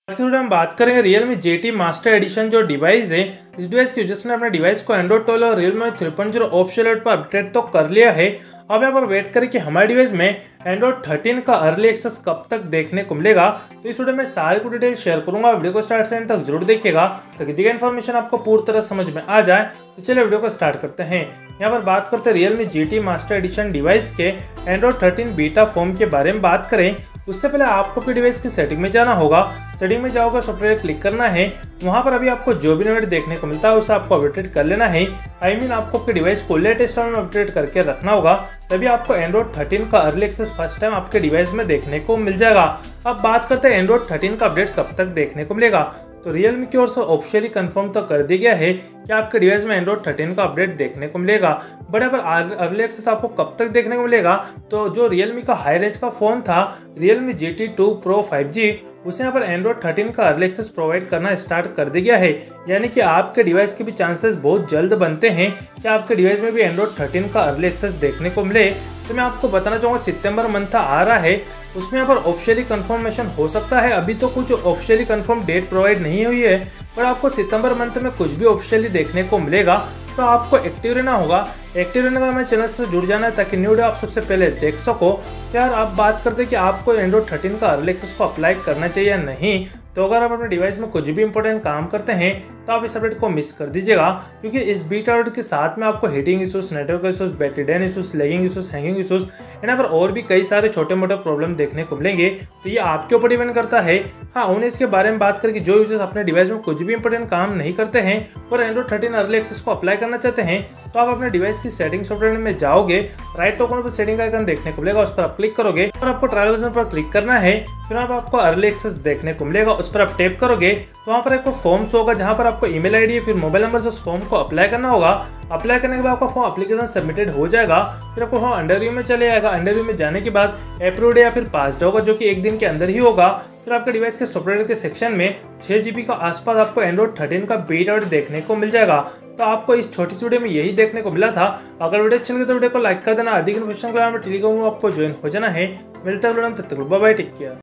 आज की वीडियो में बात करेंगे Realme GT मास्टर एडिशन जो डिवाइस है। इस डिवाइस के यूजर्स ने अपने डिवाइस को Android 12 और Realme 3.0 ऑफिशियल पर अपडेट तो कर लिया है। अब यहाँ पर वेट करें कि हमारे डिवाइस में Android 13 का अर्ली एक्सेस कब तक देखने को मिलेगा। तो इस वीडियो में सारी को डिटेल शेयर करूंगा। वीडियो को स्टार्ट से एंड तक जरूर देखिएगा ताकि दी गई इन्फॉर्मेशन आपको पूरी तरह समझ में आ जाए। तो चलिए वीडियो को स्टार्ट करते हैं। यहाँ पर बात करते हैं Realme GT master edition device के Android 13 बीटा फॉर्म के बारे में बात करें। उससे पहले आपको अपने डिवाइस की सेटिंग में जाना होगा। सेटिंग में जाओगे सॉफ्टवेयर क्लिक करना है। वहां पर अभी आपको जो भी अपडेट देखने को मिलता है उसे आपको अपडेट कर लेना है। आपको अपने डिवाइस को लेटेस्ट में अपडेट करके रखना होगा, तभी आपको Android 13 का अर्ली एक्सेस फर्स्ट टाइम आपके डिवाइस में देखने को मिल जाएगा। अब बात करते हैं Android 13 का अपडेट कब तक देखने को मिलेगा। तो Realme की ओर से ऑफिशियली कंफर्म तो कर दिया गया है कि आपके डिवाइस में Android 13 का अपडेट देखने को मिलेगा। बट यहाँ पर अर्ली एक्सेस आपको कब तक देखने को मिलेगा, तो जो Realme का हाई रेंज का फोन था Realme GT 2 Pro 5G, उसे यहाँ पर Android 13 का अर्ली एक्सेस प्रोवाइड करना स्टार्ट कर दिया गया है। यानी कि आपके डिवाइस के भी चांसेस बहुत जल्द बनते हैं कि आपके डिवाइस में भी Android 13 का अर्ली एक्सेस देखने को मिले। तो मैं आपको बताना चाहूँगा सितंबर मंथ आ रहा है, उसमें यहाँ पर ऑफिशियली कंफर्मेशन हो सकता है। अभी तो कुछ ऑफिशियली कंफर्म डेट प्रोवाइड नहीं हुई है, पर आपको सितंबर मंथ में कुछ भी ऑफिशियली देखने को मिलेगा। तो आपको एक्टिव रहना होगा। एक्टिव रहने का हमारे चैनल से जुड़ जाना है ताकि न्यू वीडियो आप सबसे पहले देख सको। यार आप बात करते हैं कि आपको Android 13 का अर्ली एक्सेस को अप्लाई करना चाहिए या नहीं। तो अगर आप अपने डिवाइस में कुछ भी इंपॉर्टेंट काम करते हैं तो आप इस अपडेट को मिस कर दीजिएगा, क्योंकि इस बीटा अपडेट के साथ में आपको heating issues, network issues, battery drain issues, lagging issues, hanging issues, यहाँ पर और भी कई सारे छोटे मोटे प्रॉब्लम देखने को मिलेंगे। तो ये आपके ऊपर डिपेंड करता है। हाँ, उन्हें इसके बारे में बात करके जो यूजर्स अपने डिवाइस में कुछ भी इंपॉर्टेंट काम नहीं करते हैं और Android 13 अर्ली एक्सेस को अप्लाई करना चाहते हैं, तो आप अपने डिवाइस की सेटिंग सॉफ्टवेयर में जाओगे, राइट टॉप पर सेटिंग का आइकन देखने को मिलेगा, उस पर आप क्लिक करोगे और आपको ट्रायल वर्जन पर क्लिक करना है। फिर आपको अर्ली एक्सेस देखने को मिलेगा, उस पर आप टैप करोगे तो वहाँ पर आपको फॉर्म्स होगा, जहाँ पर आपको ईमेल आईडी फिर मोबाइल नंबर से उस फॉर्म को अप्लाई करना होगा। अप्लाई करने के बाद आपका फॉर्म एप्लीकेशन सबमिटेड हो जाएगा। फिर आपको फॉर्म अंडर रिव्यू में चले जाएगा। अंडर रिव्यू में जाने के बाद अप्रूव्ड या फिर पास्ड होगा, जो कि एक दिन के अंदर ही होगा। फिर आपके डिवाइस के सॉफ्टवेयर के सेक्शन में 6 GB का आसपास आपको Android 13 का बीटा अपडेट देखने को मिल जाएगा। तो आपको इस छोटी सी वीडियो में यही देखने को मिला था। अगर वीडियो अच्छी लगे तो वीडियो को लाइक कर देना। अधिक इन्फॉर्मेशन के लिए टेलीग्राम आपको ज्वाइन हो जाना है। मिलता है वीडियो में, तब तक बाय बाय, टेक केयर।